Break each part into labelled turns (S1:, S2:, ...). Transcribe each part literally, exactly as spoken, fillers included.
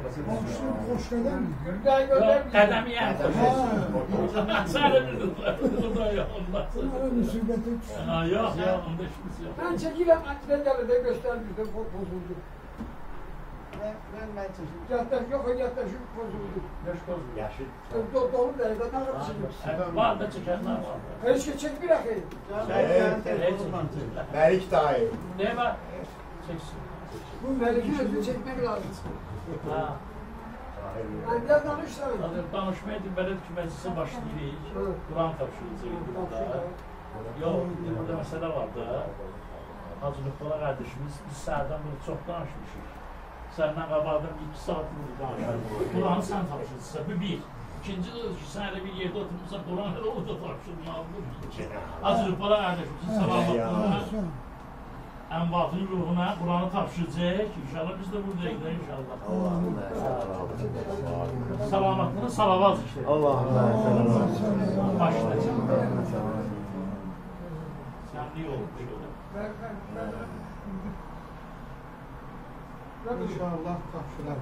S1: خوش قدم
S2: قدمی هم سر خدایا الله یا
S3: من çekilem antrenörü de göstermiştim bozuldu.
S1: Ben ben çeşitli.
S3: Yattaş yok yattaş bozuldu.
S2: yaş bozuldu.
S4: Yaşı.
S3: Dolu da evde takılmışım.
S2: Var da çekenler var.
S3: Her şey çek bir akıyım.
S4: Melik dahi.
S2: Ne var? Çeksin.
S3: Bu Melik'in özünü çekmek lazım.
S2: Ha.
S3: Ben de danışlarım.
S2: Danışmaya Devlet Meclisi başlayırıq. Kur'an tapşırılacaq burada. Yok, burada məsələ var da. Hacı Lütfullah qardaşımız biz səhərdən bunu çox danışmışıq. Səndən qabaqdan iki saat bunu danışırıq. Kur'anı sən tapşırırsa, bu bir. İkinci de ki, sən elə bir yerdə oturmuşsan, Kur'anı elə orada tapşırmalıdır. Hacı Lütfullah qardaşımızın salavatına, ənvatın ruhuna Kur'anı tapşıracaq. İnşallah biz de buradayıq da inşallah. Salamatına salavat işte.
S4: Allah'ım.
S2: Başlayacaq. Səmli olmuş öyle.
S1: İnşallah tapşılar.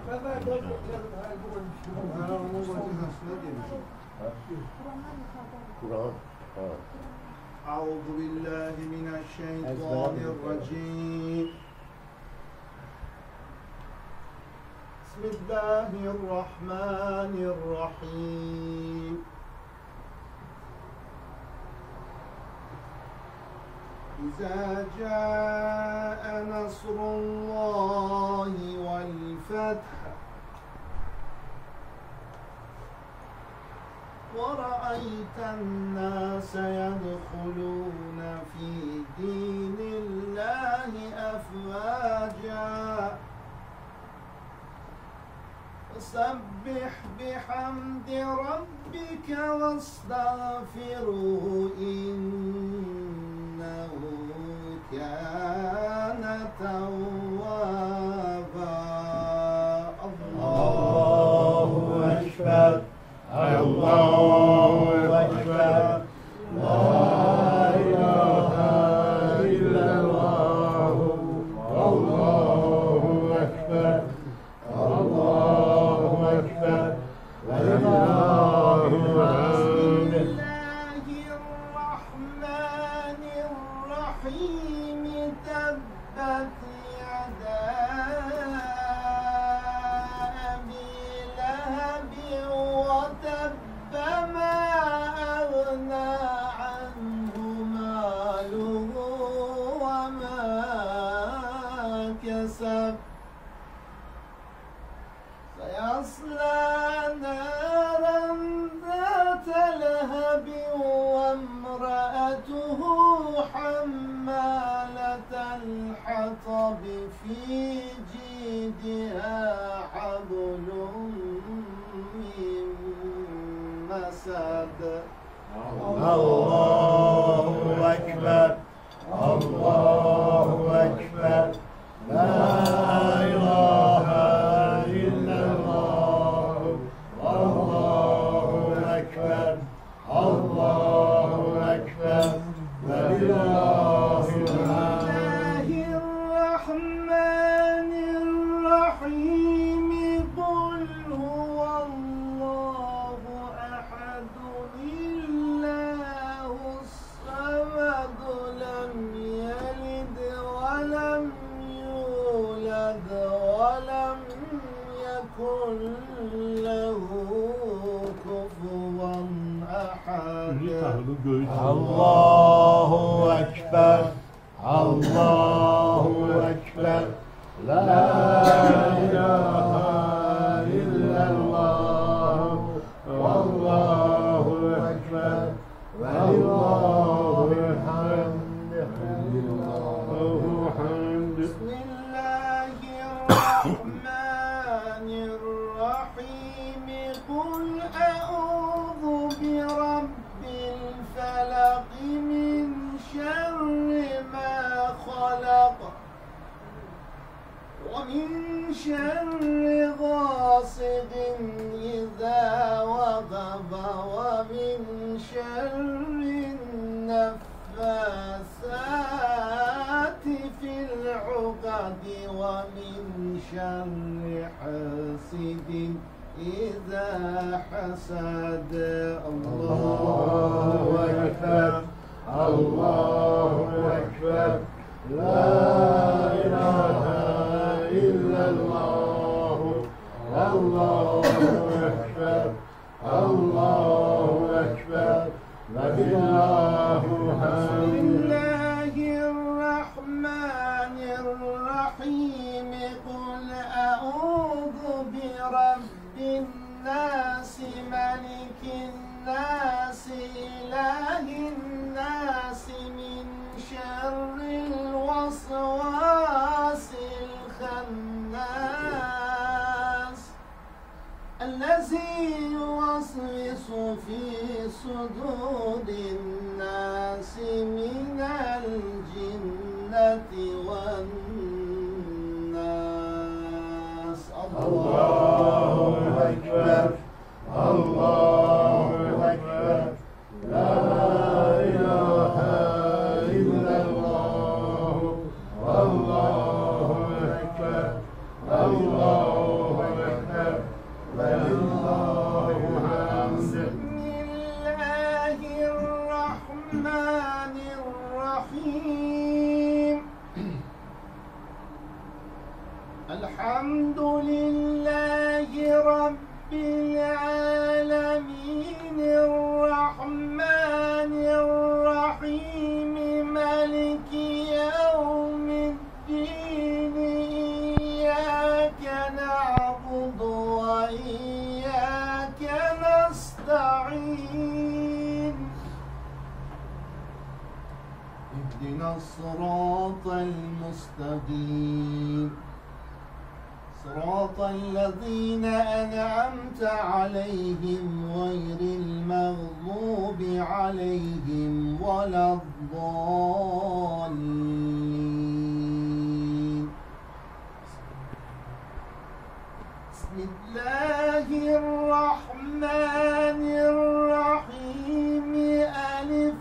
S1: Ben onun vazifesine demişim.
S4: Kur'an.
S1: أعوذ بالله من الشيطان الرجيم بسم الله الرحمن الرحيم إذا جاء نصر الله والفتح ورأيت الناس يدخلون في دين الله أفواجا فسبح بحمد ربك واستغفره إنه كان توابا
S4: الله أكبر الله أكبر لا إله إلا الله الله أكبر الله أكبر ولله الحمد
S1: الرحمن الرحيم تبت يدا أبي لهب وتب ما أغنى عنه ماله وما كسب سيصلى نارا ذات لهب وامرأته حمالة الحطب في جيدها حبل من مسد
S4: الله أكبر الله أكبر لا إله إلا الله الله أكبر الله أكبر ولله الحمد
S1: الرحمن الرحيم قل هو الله أحد الله الصمد لم يلد ولم يولد ولم يكن له كفوا أحد
S4: الله أكبر الله أكبر لا إله إلا الله والله أكبر ولله الحمد
S1: بسم الله الرحمن الرحيم قل أعوذ برب الفلق من شر ما خلق ومن شر غاسق إذا وقب ومن شر النفاثات في العقد ومن شر حاسد حاسد إذا حسد.
S4: الله أكبر الله أكبر لا إله إلا الله. الله أكبر الله أكبر ولله
S1: بسم
S4: الحمد.
S1: الله الرحمن الرحيم. قل أعوذ برب الناس ملك الناس إله الناس من شر الوسواس الخناس الذي يوسوس في صدور الناس من الجنة والناس.
S4: الله أكبر الله أكبر لا إله إلا الله. الله أكبر الله أكبر ولله الحمد.
S1: بسم الله الرحمن الرحيم. الحمد لله رب العالمين الرحمن الرحيم مالك يوم الدين إياك نعبد وإياك نستعين. اهدنا الصراط المستقيم صراط الذين أنعمت عليهم غير المغضوب عليهم ولا الضالين. بسم الله الرحمن الرحيم. ألف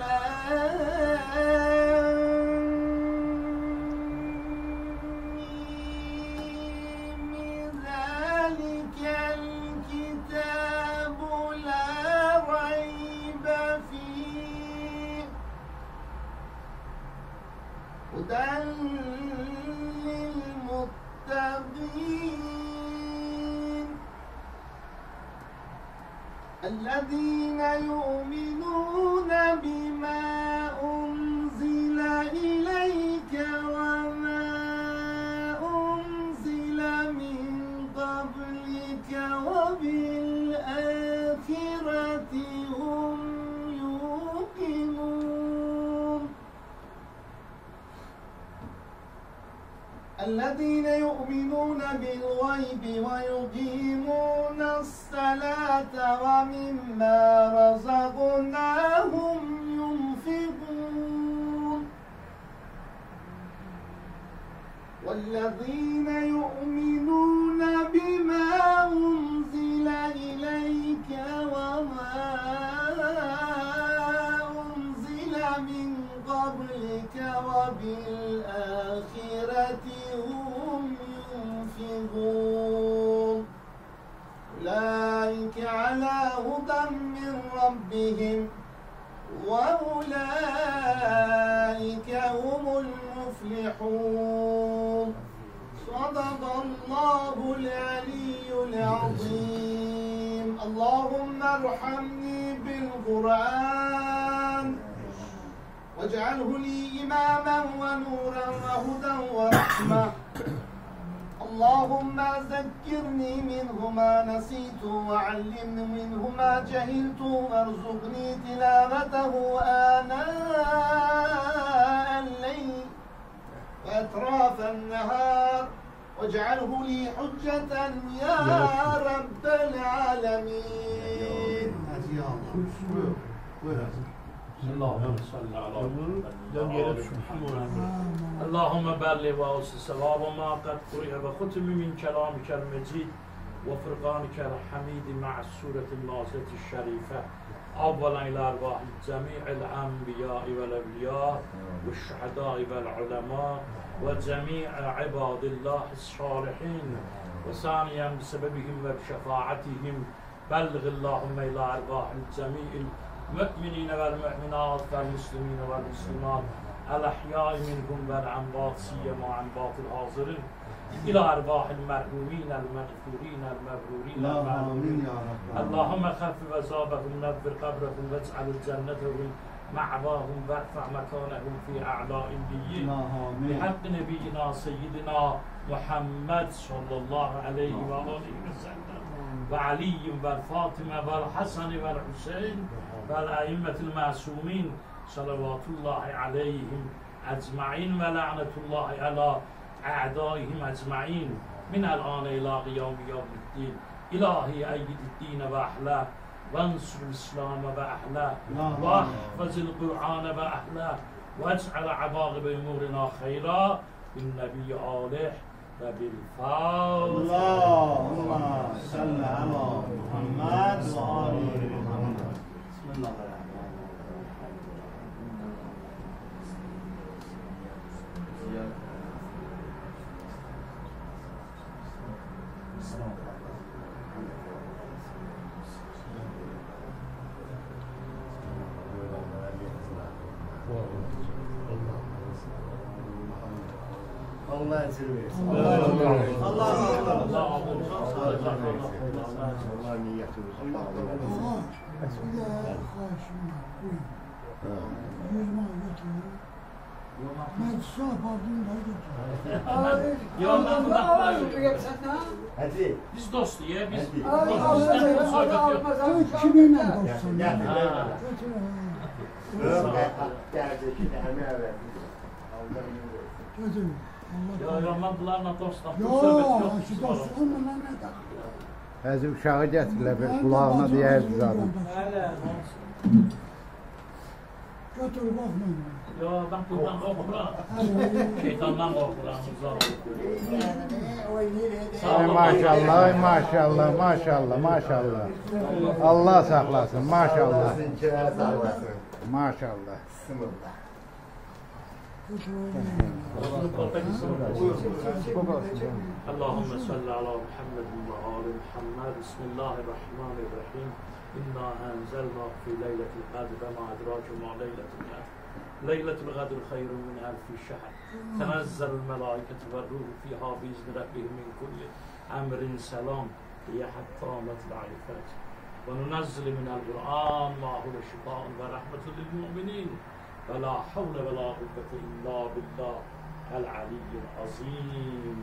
S1: الكتاب لا ريب فيه هدى للمتقين الذين يؤمنون بما أنزل إليك وما أنزل من قبلك وبالآخرة هم يوقنون. الذين يؤمنون بالغيب ويقيمون الصلاة ومما رزقناهم ينفقون. والذين يؤمنون بما أنزل إليك وما أنزل من قبلك وبالآخرة هم ينفقون. أولئك على هدى من ربهم وأولئك هم المفلحون. صدق الله العلي العظيم. اللهم ارحمني بالقرآن واجعله لي إماما ونورا وهدى ورحمة. اللهم ذكرني منه ما نسيت وعلمني منه ما جهلت وارزقني تلاوته آناء الليل وأطراف النهار واجعله لي حجة يا رب العالمين.
S2: اللهم صل على اللهم بلغ وأوصي صواب ما قد قرئ وختم من كلامك المجيد وفرقانك الحميد مع السورة النازلة الشريفة أولا إلى أرواح جميع الأنبياء والأولياء والشهداء والعلماء وجميع عباد الله الصالحين وثانيا بسببهم وبشفاعتهم بلغ اللهم إلى أرواح الجميع المؤمنين والمؤمنات والمسلمين والمسلمات الأحياء منهم والأموات سيما أموات الحاضرين إلى أرواح المرحومين المغفورين المبرورين المعلومين اللهم خفف عذابهم نور قبرهم واجعل الجنة هم معواهم وارفع مكانهم في أعلى عليين بحق نبينا سيدنا محمد صلى الله عليه وآله وسلم وعلي والفاطمة والحسن والحسين والأئمة المعصومين صلوات الله عليهم أجمعين ولعنة الله على أعدائهم أجمعين من الآن إلى قيام يوم الدين إلهي أيد الدين وأحلاه وانصر الإسلام وأحلاه واحفظ القرآن وأحلاه واجعل عواقب أمورنا خيرا بالنبي آله وبالفوز
S1: اللهم صل على محمد وآل محمد بسم الله الرحمن الرحيم
S4: Allah esir versin.
S1: Allah
S4: Allah
S1: Allah
S4: Allah niyeti versin. Allah Hadi.
S2: Biz dost diye biz
S4: Hadi.
S2: bizden sohbet yok.
S3: Kiminle dostsun?
S4: Gel.
S2: Ha.
S4: Gelecek emeğe verdik. Allah iyi versin.
S3: Götür.
S2: Ya ya ben bunlarla dost
S3: Yo,
S2: sohbet yok.
S3: şu dostluğun mu lan ne de?
S5: Həzi uşağı gətirirlər, bir qulağına deyərdi zaten.
S3: Götür bakmayın.
S2: Ya ben buradan korkuram. Şeytandan korkuram.
S5: Ay maşallah, ay maşallah, maşallah, maşallah. Allah saxlasın, maşallah.
S4: Sizinkilər sağlasın.
S5: Maşallah.
S4: Bismillah.
S2: اللهم صل على محمد وآل محمد بسم الله الرحمن الرحيم إنا أنزلنا في ليلة القدر وما أدراك ما ليلة القدر ليلة القدر خير من ألف شهر تنزل الملائكة والروح فيها بإذن ربهم من كل أمر سلام هي حتى مطلع الفجر وننزل من القرآن ما هو شفاء ورحمة للمؤمنين ولا حول ولا قوة إلا بالله العلي العظيم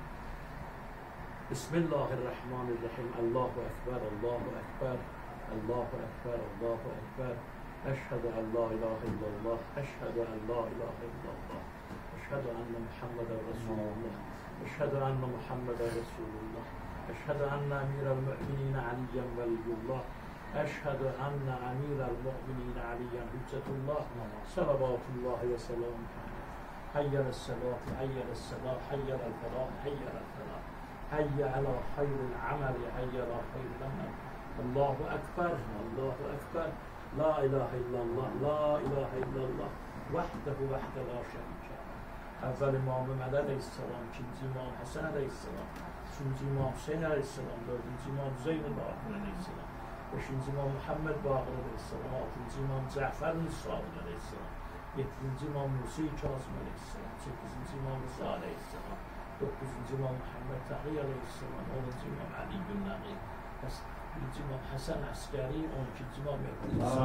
S2: بسم الله الرحمن الرحيم الله أكبر الله أكبر الله أكبر الله أكبر أشهد أن لا إله إلا الله أشهد أن لا إله إلا الله أشهد أن محمدا رسول الله أشهد أن محمدا رسول الله أشهد أن أمير المؤمنين عليا ولي الله أشهد أن أمير المؤمنين عليا حجة الله صلوات الله وسلامه عليه حي على الصلاة حي على الصلاة حي على الفلاح حي على الفلاح حي على خير العمل حي على خير العمل الله أكبر الله أكبر لا إله إلا الله لا إله إلا الله وحده وحده لا شريك له أول إمام مهدی علیه السلام ikinci İmam Hasan aleyhisselam üçüncü İmam Hüseyin aleyhisselam dördüncü İmam Zeyn el-Abidin aleyhisselam beşinci İmam Muhammed Baqir aleyhisselam altıncı İmam Cafer Sadık aleyhisselam yedinci İmam Musa Kazım aleyhisselam sekizinci İmam Rıza aleyhisselam dokuzuncu İmam Muhammed Taqi aleyhisselam onuncu İmam Ali bin Nabi birinci İmam Hasan Askeri on ikinci İmam Mehdi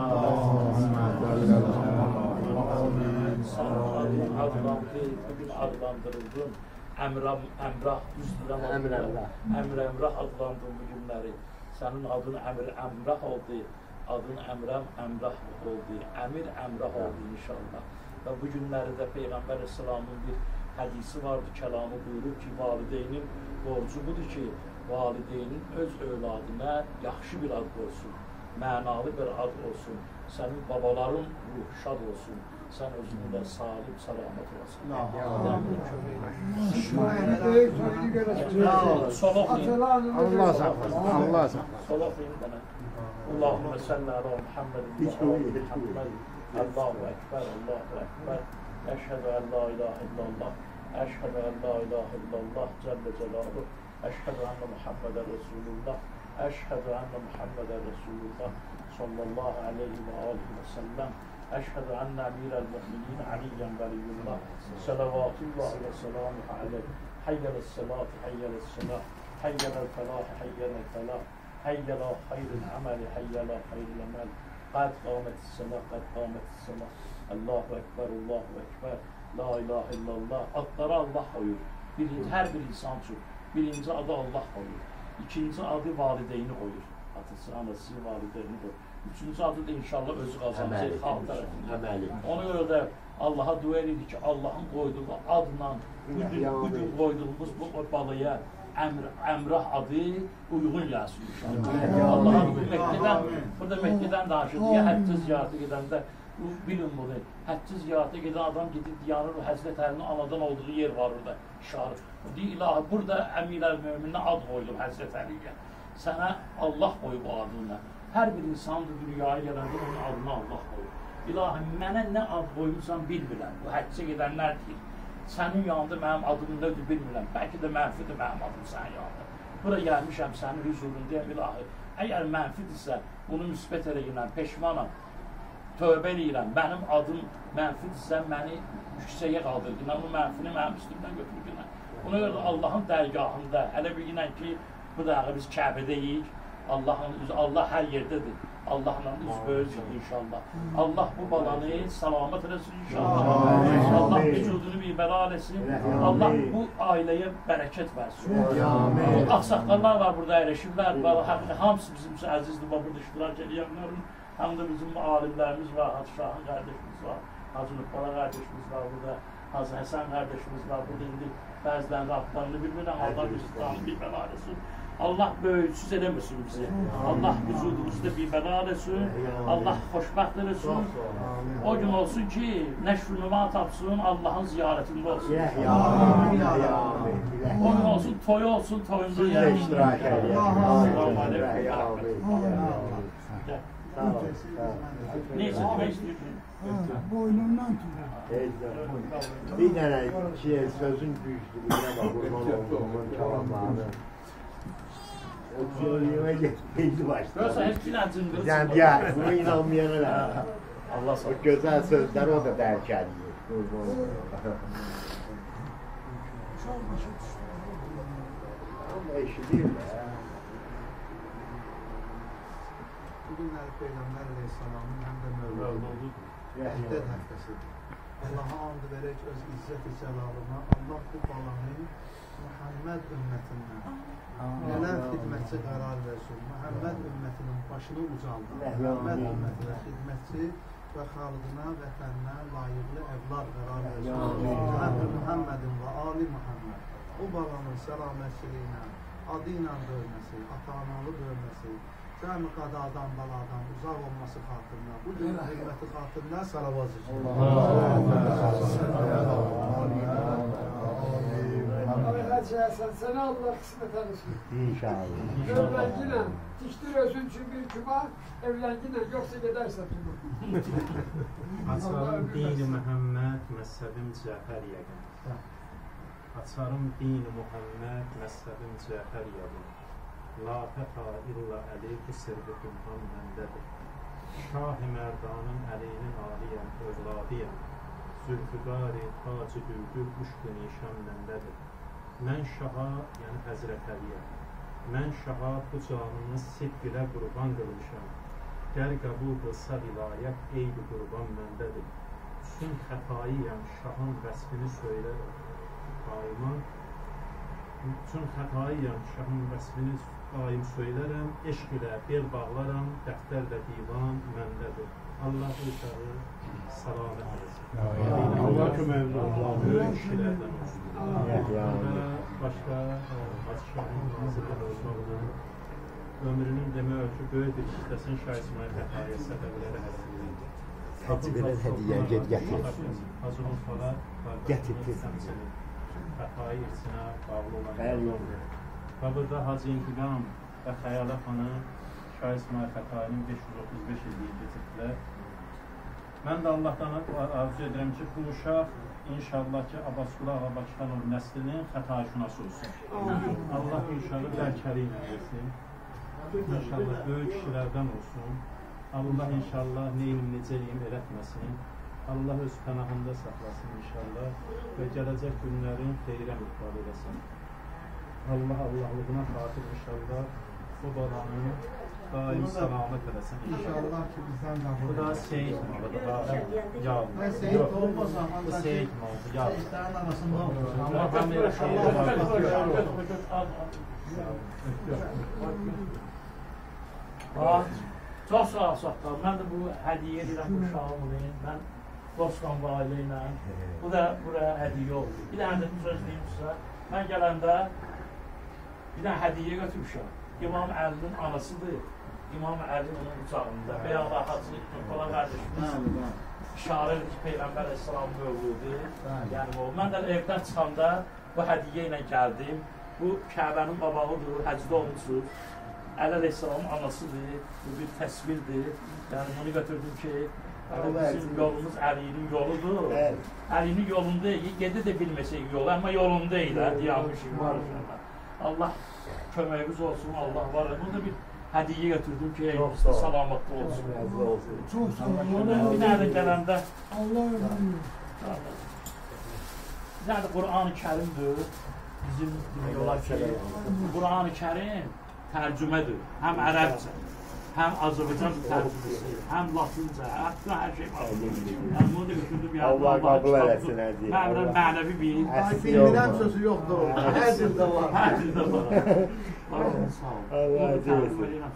S2: bugün adlandırıldın Emrah Emrah Emrah Emrah adlandın bu günleri senin adın Emir Emrah oldu adın Emrah Emrah oldu Emir Emrah oldu inşallah ve bu günlerde Peygamber Aleyhisselam'ın bir hadisi vardı kelamı buyurur ki valideynin borcu budur ki valideynin öz övladına yaxşı bir ad olsun mənalı bir ad olsun senin babaların ruh şad olsun sen özünde salim salamet olasın
S5: Allah saxlasın, Allah saxlasın.
S2: Allahümme salli ala Muhammedin ve ala Muhammed Allahu Ekber, Allahu Ekber Eşhedü en la ilahe illallah Eşhedü en la ilahe illallah Celle Celaluhu أشهد أن محمد رسول الله أشهد أن محمد رسول الله صلى الله عليه وآله وسلم أشهد أن أمير المؤمنين عليا ولي الله صلوات الله وسلامه عليه حي على الصلاة حي على الصلاة حي على الفلاح حي على الفلاح حي على خير العمل حي على خير العمل قد قامت الصلاة قد قامت الصلاة الله أكبر الله أكبر La ilahe illallah. Adları Allah koyur. Birinci, her bir insan için. Birinci adı Allah koyur. İkinci adı valideyni koyur. Atası, anası, valideyni koyur. Üçüncü adı da inşallah özü kazanacak halk tarafından. Ona göre de Allah'a dua edirik ki Allah'ın koyduğu adla bugün koyduğumuz bu balıya Emr, Emrah adı uygun gelsin inşallah. Allah'a Mekke'den, burada Mekke'den danışıldı ya həcc ziyarətə gedəndə bilin bunu, həcc ziyarətə gedən adam gedib diyarır, Həzrət Əlinin anadan olduğu yer var orada, işarət. Deyir, ilahi, burada əmirlər möminə ad qoydum Həzrət Əliyə. Sənə Allah qoyub o adını. Hər bir insan da dünyaya gələndə onun adını Allah qoyub. İlahi, mənə nə ad qoyursan bilmirəm, bu həccə gedənlər deyir. Sənin yanında mənim adım nədir bilmirəm, bəlkə də mənfidir mənim adım sənin yanında. Bura gəlmişəm sənin hüzurundayım, ilahi. Əgər mənfidirsə, bunu müsbət eləyirəm, peşmanam. Tövbə eləyirəm, mənim adım mənfidirsə, məni yüksəyə qaldırgınəm, bu mənfini mənim üstümdən götürgünəm. Buna görə də Allahın dərgahında, hələ bilginən ki, bu dağı biz Kəbədəyik, Allah hər yerdədir. Allahla üz böyüzük inşallah. Allah bu balanı salamat eləsin inşallah. Allah vücudunu bir bəla eləsin. Allah bu ailəyə bərəkət versin. Bu axsaqqallar var burada, əyləşirlər, hamısı bizim üçün əzizdir, burada iştirak edənlərin. Həm də bizim alimlərimiz var, Hacı Şahın qardaşımız var, Hacı Nüqbala qardaşımız var burada, Hacı Həsən qardaşımız var burada. İndi bəzilərinin adlarını bilmirəm, Allah bizi tanı bir bəla eləsin. Allah böyüksüz eləməsin bizi. Allah vücudumuzda bir bəla eləsin. Allah xoşbəxt eləsin. O gün olsun ki, nəşr-nüma tapsın, Allahın ziyarətində olsun. O gün olsun, toyu olsun, toyunda yəni. Selamun aleyküm. Neyse, demək istəyirəm.
S3: Boynundan tutar.
S4: Bir dənə şey, sözün güclülüğünə bak, kurban olduğumun çalamağını. O söyleyeme gitmeydi başta.
S2: Yoksa hepsini acındırır.
S4: Yani ya, buna inanmayana da.
S2: Allah sağ
S4: O güzel sözler o da derk ediyor. Ama işi değil mi ya?
S1: Bugünləri Peyğəmbər Aleyhisselamın həm də mövlüdü, əhdəd həftəsidir. Allaha and verək öz izzət-i cəlalına, Allah bu balanı Muhammed ümmətindən nələr xidmətçi qərar versin, Muhammed ümmətinin başını ucaldır, Muhammed ümmətinə xidmətçi və xalqına, vətəninə layiqli evlar qərar versin. Muhammedin və Ali Muhammed o balanın səlamətçiliyinə, adı ilə bölməsi, ata-analı bölməsi, cəmi qadadan, baladan uzaq olması xatırına, bu gün hürməti xatırına salavat edin.
S3: Sənə Allah qismət eləsin.
S4: İnşallah.
S3: Evlənginlə, dikdir özün üçün bir küba, evlənginlə, yoxsa gedərsə bunu.
S6: Açarım dini Məhəmməd, məzhəbim Cəfər yəqin. Açarım dini Muhammed, məzhəbim Cəfər yəqin. La fəta illa əli bu sirri qümhan məndədir. Şah-ı Mərdanın əlinin aliyəm, övladiyəm. Zülfüqari, tacı bülbül, uşqı nişan məndədir. Mən şaha, yəni Həzrət Əliyə, mən şaha bu canını sidq ilə qurban qılmışam. Gəl qəbul qılsa vilayət, eybi qurban məndədir. Sun xətayiyəm, şahın vəsfini söylərəm. Daima, sun xətayiyəm, şahın vəsfini daim söylərəm. Eşq ilə bel bağlaram, dəftər və divan məndədir. Allah uşağı salamət eləsin.
S4: Allah köməyimiz olsun.
S6: Böyük kişilərdən olsun. Və başqa Hacı Şahın nazirlər olmaqla ömrünün demək ki, böyük bir kitləsinin Şah İsmail Xətaiyə səbəbləri həsrində.
S4: Hacı verən hədiyə get gətir.
S6: Hacı Nurfala
S4: Gətir tez.
S6: Xətai irsinə bağlı olan və burada Hacı İntiqam və Xəyalə xanım Şah İsmail Xətai'nin beş yüz otuz beş illiyi getirdilər. Mən də Allahdan arzu edirəm ki, bu uşaq İnşallah ki Abbasqulu Ağa Bakıxanov nəslinin xətaşünası olsun. Allah inşallah bərkəli ilə versin. İnşallah böyük kişilərdən olsun. Allah inşallah neyim, necəliyim elətməsin. Allah öz pənahında saxlasın inşallah və gələcək günlərin xeyrə müqbal eləsin. Allah Allahlığına xatir inşallah bu balanı daim salamat eləsin
S1: İnşallah ki bizdən
S6: Bu
S1: qabul
S6: da Seyid malıdır. Yağlı.
S1: Ben Seyit olmasam,
S6: Bu Seyid malıdır. Yağlı.
S1: Seyitlerin arasında olur.
S6: Allah tam elə xeyir
S2: Çox sağ ol, Saqqal. Mən də bu hədiyyə edirəm bu uşağımın. Mən Dostqan ailə ilə. Bu da buraya hədiyyə oldu. Bir dənə də söz deyim sizə. Mən gələndə bir dənə hədiyyə götürmüşəm. İmam Əlinin anasıdır. İmam Əli onun uçağında. Beyala Hacı Nurqola qardaşımız işarə edir ki, Peyğəmbər Əsəlam mövludur. Yəni o. Mən də evdən çıxanda bu hədiyyə ilə gəldim. Bu Kəbənin babağıdır, həcdə olmuşuz. Əli Aleyhisselamın anasıdır. Bu bir təsvirdir. Yəni bunu götürdüm ki, bizim yolumuz Əlinin yoludur. Əlinin yolunda gedə də bilməsək yolu, amma yolunda ilə diyanmışıq. Allah köməyimiz olsun, Allah var. Bunu da bir hədiyyə götürdüm ki, evimizdə salamatlı olsun.
S3: Çox sağ olun.
S2: Bir dənə də gələndə
S3: Allah ömrünü.
S2: bir dənə də Qur'an-ı Kərimdir. Bizim demək olar ki, Qur'an-ı Kərim tərcümədir. Həm ərəbcə, həm Azərbaycan tərcüməsi, həm Latınca, hətta hər şey var. Yəni bunu da götürdüm.
S4: Allah qəbul eləsin hədiyyə.
S2: Mənim mənəvi bir
S1: Bilmirəm sözü yoxdur orada. Hər dildə var.
S2: hər dildə var. Allah'ın sağ olun.
S4: Allah razı olsun.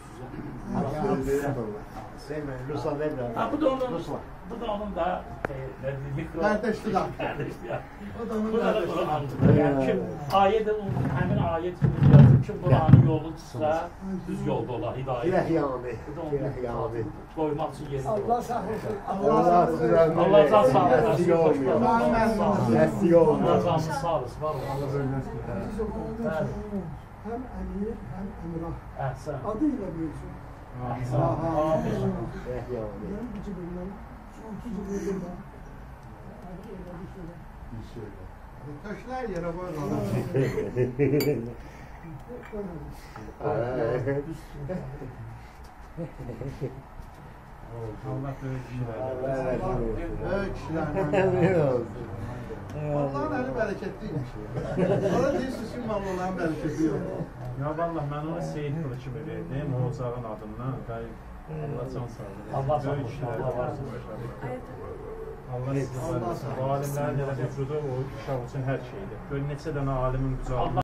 S1: Sevməyin, Ruslan evrəm.
S2: Ha, bu da onun, bu da onun da e, ne diyeyim, mikro...
S1: Kardeşlik hakkı.
S2: Kardeşlik hakkı.
S1: O da onun
S2: Bu da
S1: kardeşlik
S2: Kur'an'dır. Yani kim ayet hemin ayet gibi yazır. Kim Kur'an'ın yolu tutsa düz yolda olar, hidayet.
S4: Kirəhyami.
S2: Bu da onun
S4: Kirəhyami.
S2: koymak için yeri.
S3: Allah sağ olsun.
S4: Allah sizə
S2: Allah sağ olsun.
S4: Əslik olmuyor. Əslik
S2: Allah
S4: olmuyor.
S2: canınız sağ olasın. Var olun. Allah
S3: Siz okulda hem Ali hem Emrah
S2: Əhsən.
S3: adıyla büyüsün.
S2: Əhsən. Amin.
S4: Kirəhyami.
S3: Ben bu cibimden sonsuz yılında
S1: Taşlar yere koy.
S6: Allah böyük
S4: Allah
S6: kişilərdən.
S4: razı olsun.
S1: Böyük kişilerden.
S4: Əmin olsun.
S1: Allah'ın eli bereketliymiş. Orada değilsiz ki Allah'ın bereketi yok.
S6: Ya vallah mən ona Seyid qılı kimi verdim, o ocağın adından. Allah can sağlığı.
S2: Allah sağ
S6: Böyük
S2: olsun.
S6: kişilərdən.
S2: Allah var olsun.
S6: Allah sizə var olsun. Bu alimlərin elə vücudu o uşaq üçün hər şeydir. Gör neçə dənə alimin qucağında.